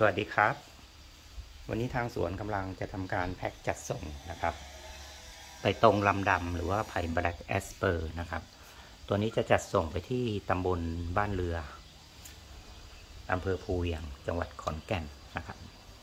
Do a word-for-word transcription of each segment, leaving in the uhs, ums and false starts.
วัสดีครับวันนี้ทางสวนกำลังจะทำการแพ็คจัดส่งนะครับไปตรงลำดำหรือว่าไผ่แบล็กแอสเปอร์นะครับตัวนี้จะจัดส่งไปที่ตำบลบ้านเรืออำเภอภูเวียงจังหวัดขอนแก่นนะครับ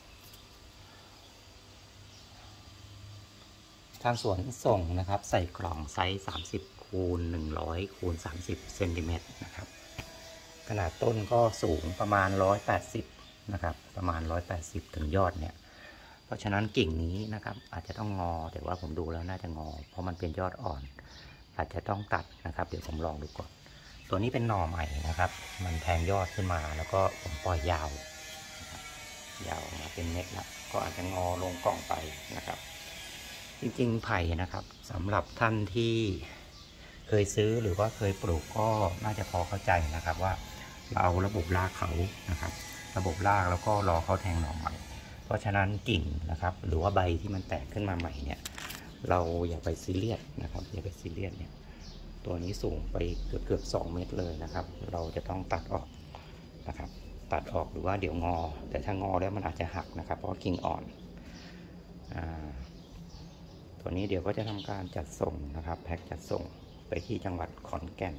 ทางสวนส่งนะครับใส่กล่องไซส์สามสิบคูณหนึ่งร้อยคูณสามสิบเซนติเมตรนะครับขนาดต้นก็สูงประมาณหนึ่งร้อยแปดสิบนะครับประมาณหนึ่งร้อยแปดสิบถึงยอดเนี่ยเพราะฉะนั้นกิ่งนี้นะครับอาจจะต้องงอแต่ว่าผมดูแล้วน่าจะงอเพราะมันเป็นยอดอ่อนอาจจะต้องตัดนะครับเดี๋ยวผมลองดูก่อนตัวนี้เป็นหน่อใหม่นะครับมันแทงยอดขึ้นมาแล้วก็ผมปล่อยยาวยาวมาเป็นเม็ดแล้วก็อาจจะงอลงกล่องไปนะครับจริงๆไผ่นะครับสำหรับท่านที่เคยซื้อหรือว่าเคยปลูกก็น่าจะพอเข้าใจนะครับว่าเราเอาระบบรากเขานะครับระบบรากแล้วก็รอเขาแทงหน่อใหม่เพราะฉะนั้นกิ่งนะครับหรือว่าใบที่มันแตกขึ้นมาใหม่เนี่ยเราอย่าไปซีเรียสนะครับอย่าไปซีเรียสเนี่ยตัวนี้สูงไปเกือบเกือบสองเมตรเลยนะครับเราจะต้องตัดออกนะครับตัดออกหรือว่าเดี๋ยวงอแต่ถ้างอแล้วมันอาจจะหักนะครับเพราะกิ่งอ่อนอ่าตัวนี้เดี๋ยวก็จะทำการจัดส่งนะครับแพ็คจัดส่งไปที่จังหวัดขอนแก่น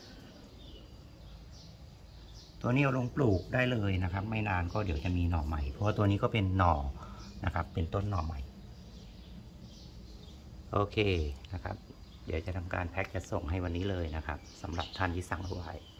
ตัวนี้เอาลงปลูกได้เลยนะครับไม่นานก็เดี๋ยวจะมีหน่อใหม่เพราะว่าตัวนี้ก็เป็นหน่อนะครับเป็นต้นหน่อใหม่โอเคนะครับเดี๋ยวจะทำการแพ็คจะส่งให้วันนี้เลยนะครับสำหรับท่านที่สั่งเอาไว้